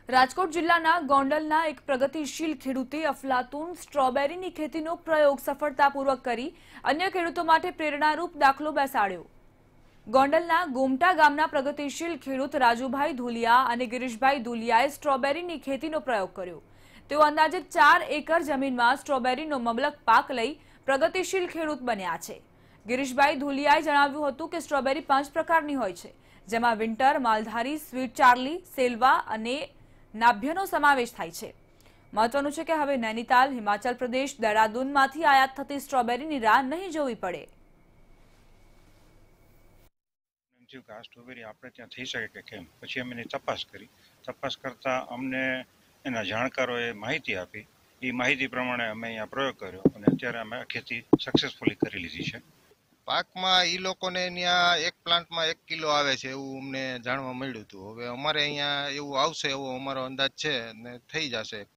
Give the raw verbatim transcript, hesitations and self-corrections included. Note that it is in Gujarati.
રાજકોટ જિલ્લાના ગોંડલના એક પ્રગતિશીલ ખેડૂતે અફલાતુન સ્ટ્રોબેરીની ખેતીનો પ્રયોગ સફળતાપૂર્વક કરી અન્ય ખેડૂતો માટે પ્રેરણારૂપ દાખલો બેસાડ્યો। ગોંડલના ગોમટા ગામના પ્રગતિશીલ ખેડૂત રાજુભાઈ ધુલિયા અને ગિરીશભાઈ ધુલિયાએ સ્ટ્રોબેરીની ખેતીનો પ્રયોગ કર્યો। તેઓ અંદાજે ચાર એકર જમીનમાં સ્ટ્રોબેરીનો મબલક પાક લઈ પ્રગતિશીલ ખેડૂત બન્યા છે। ગિરીશભાઈ ધુલિયાએ જણાવ્યું હતું કે સ્ટ્રોબેરી પાંચ પ્રકારની હોય છે, જેમાં winter, Maldhari, sweet Charlie, Selva અને નાભ્યનો સમાવેશ થાય છે। મહત્વનું છે કે હવે નૈનીતાલ, હિમાચલ પ્રદેશ, દેહરાદૂનમાંથી આયાત થતી સ્ટ્રોબેરીની રાહ નહીં જોવી પડે। આ સ્ટ્રોબેરી આપણે ત્યાં થઈ શકે કે કેમ, પછી અમે એની તપાસ કરી। તપાસ કરતા અમને એના જાણકારોએ માહિતી આપી। એ માહિતી પ્રમાણે અમે અહીંયા પ્રયોગ કર્યો અને અત્યારે અમે ખેતી સક્સેસફુલી કરી લીધી છે। પાકમાં ઈ લોકોને ત્યાં એક પ્લાન્ટમાં એક કિલો આવે છે એવું અમને જાણવા મળ્યું હતું। હવે અમારે અહીંયા એવું આવશે એવો અમારો અંદાજ છે ને થઈ જશે।